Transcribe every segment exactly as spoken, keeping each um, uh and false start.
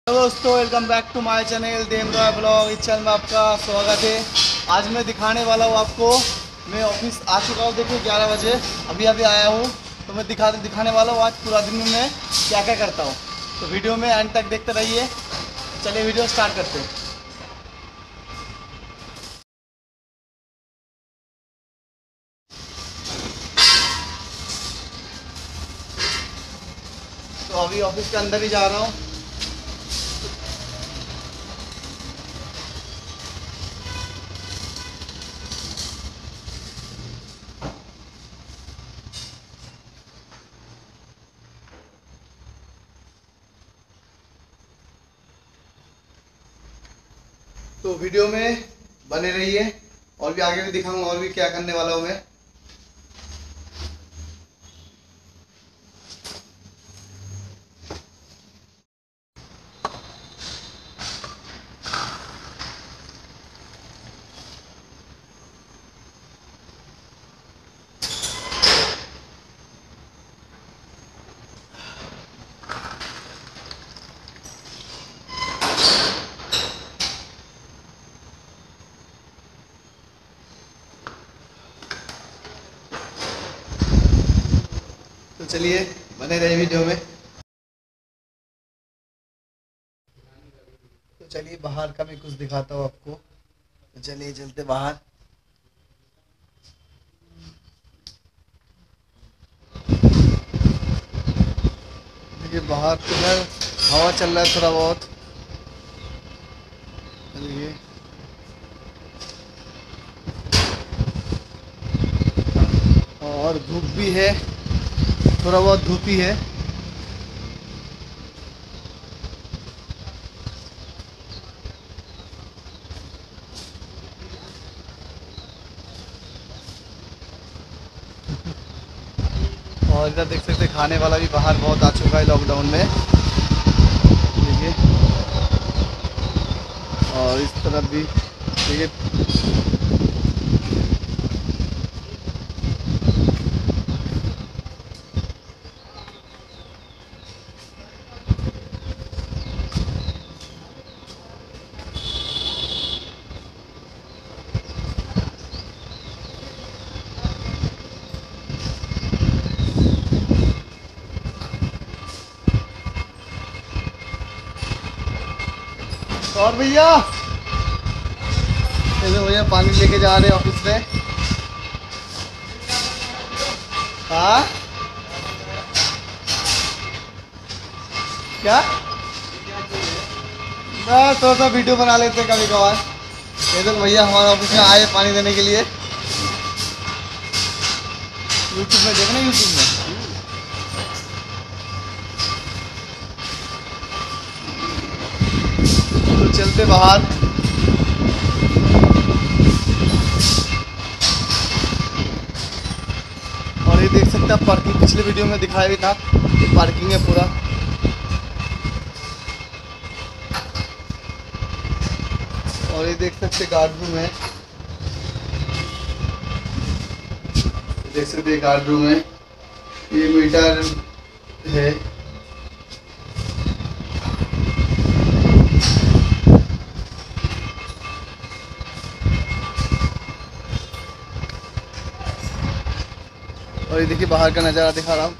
दोस्तों, welcome back to my channel देम Roy blog. इस चैनल में आपका स्वागत है। आज मैं दिखाने वाला हूँ आपको, मैं ऑफिस आ चुका हूँ। देखिए ग्यारह बजे अभी अभी आया हूँ, तो मैं दिखा दिखाने वाला हूँ आज पूरा दिन में मैं क्या क्या करता हूँ। तो वीडियो में एंड तक देखते रहिए। चलिए वीडियो स्टार्ट करते हैं। तो अभी ऑफिस के अंदर ही जा रहा हूँ। तो वीडियो में बने रहिए, और भी आगे भी दिखाऊंगा और भी क्या करने वाला हूँ मैं। तो चलिए बने रहे वीडियो में। तो चलिए बाहर का मैं कुछ दिखाता हूँ आपको। तो चलिए चलते बाहर। देखिए बाहर तो है, हवा चल रहा है थोड़ा बहुत। चलिए और धूप भी है, थोड़ा बहुत धूप ही है। और इधर देख सकते हैं खाने वाला भी बाहर बहुत आ चुका है लॉकडाउन में। देखिए और इस तरफ भी देखिए। और भैया ऐसे भैया पानी लेके जा रहे हैं ऑफिस में। हाँ क्या, बस थोड़ा सा वीडियो बना लेते हैं कभी कभार। ये तो भैया हमारे ऑफिस में आए पानी देने के लिए। यूट्यूब में देखना, यूट्यूब में। तो चलते बाहर। और ये देख सकते हैं पार्किंग, पिछले वीडियो में दिखाया भी था। ये पार्किंग है पूरा। और ये देख सकते गार्ड रूम है, देख सकते गार्ड रूम है। ये मीटर है। और ये देखिए बाहर का नज़ारा दिखा रहा हूँ,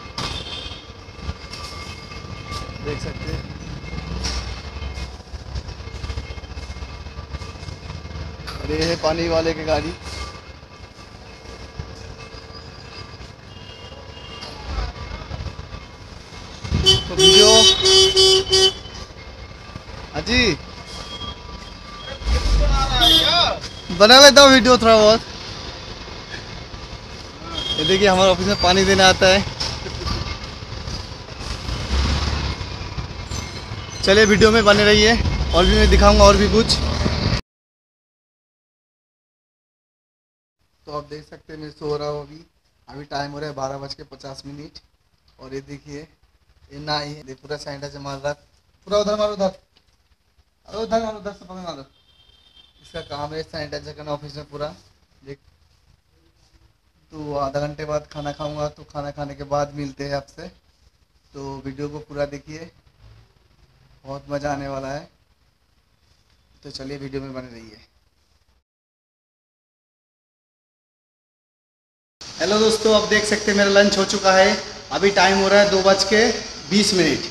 देख सकते हैं। और ये है पानी वाले की गाड़ी। तो वीडियो अजी बना लेता हूँ वीडियो थोड़ा बहुत। ये देखिए हमारे ऑफिस में पानी देने आता है। चलिए वीडियो में बने रहिए, और भी मैं दिखाऊंगा और भी कुछ। तो आप देख सकते हैं मैं सो रहा हूँ अभी। अभी टाइम हो रहा है बारह बज के पचास मिनट। और ये देखिए ये ना ही है, पूरा सैनिटाइजर मार रहा है पूरा। उधर मारो, उधर उधर मारो, उधर से पकड़ मारो। इसका काम है सैनिटाइजर करना ऑफिस में पूरा। देख, तो आधा घंटे बाद खाना खाऊंगा, तो खाना खाने के बाद मिलते हैं आपसे। तो वीडियो को पूरा देखिए। बहुत मज़ा आने वाला है। तो चलिए वीडियो में बने रहिए। हेलो दोस्तों, अब देख सकते हैं मेरा लंच हो चुका है। अभी टाइम हो रहा है दो बज के बीस मिनट।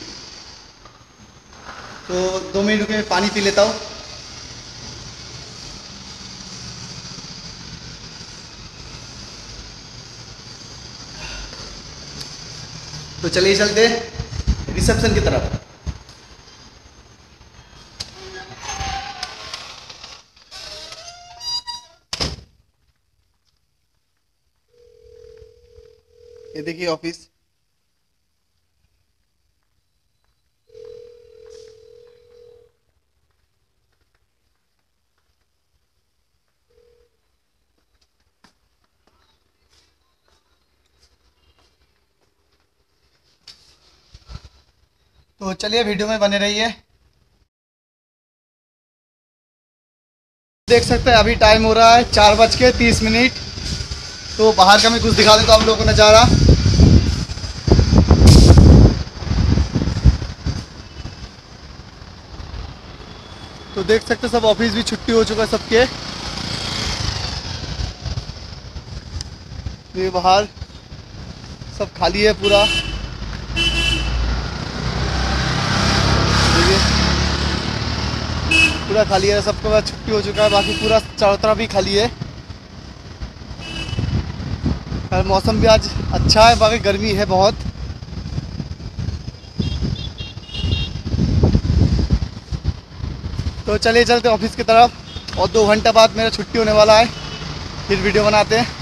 तो दो मिनट में पानी पी लेता हूँ। तो चलिए चलते रिसेप्शन की तरफ। ये देखिए ऑफिस। तो चलिए वीडियो में बने रहिए। देख सकते हैं अभी टाइम हो रहा है चार बज के तीस मिनट। तो बाहर का मैं कुछ दिखा देता हूँ आप लोगों को नज़ारा। तो देख सकते हैं सब ऑफिस भी छुट्टी हो चुका है सबके। ये बाहर सब खाली है पूरा। देखिए पूरा खाली है, सबके बाद छुट्टी हो चुका है। बाकी पूरा चारों तरफ भी खाली है। और मौसम भी आज अच्छा है, बाकी गर्मी है बहुत। तो चलिए चलते ऑफिस की तरफ। और दो घंटे बाद मेरा छुट्टी होने वाला है, फिर वीडियो बनाते हैं।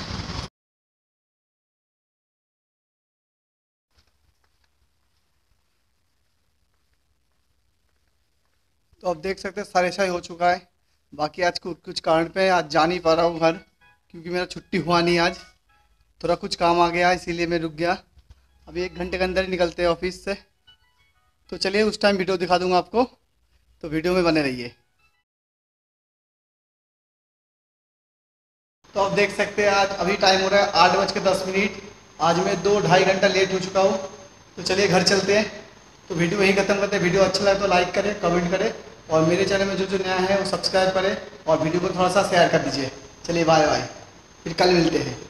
तो अब देख सकते हैं साढ़े छः हो चुका है। बाकी आज कुछ कुछ कारण पे आज जा नहीं पा रहा हूँ घर, क्योंकि मेरा छुट्टी हुआ नहीं आज। थोड़ा कुछ काम आ गया इसीलिए मैं रुक गया। अभी एक घंटे के अंदर ही निकलते हैं ऑफिस से। तो चलिए उस टाइम वीडियो दिखा दूंगा आपको, तो वीडियो में बने रहिए। तो आप देख सकते हैं आज अभी टाइम हो रहा है आठ बज के दस मिनट। आज मैं दो ढाई घंटा लेट हो चुका हूँ। तो चलिए घर चलते हैं। तो वीडियो यहीं खत्म करते हैं। वीडियो अच्छा लगे तो लाइक करें, कमेंट करें, और मेरे चैनल में जो जो नया है वो सब्सक्राइब करें, और वीडियो को थोड़ा सा शेयर कर दीजिए। चलिए बाय बाय, फिर कल मिलते हैं।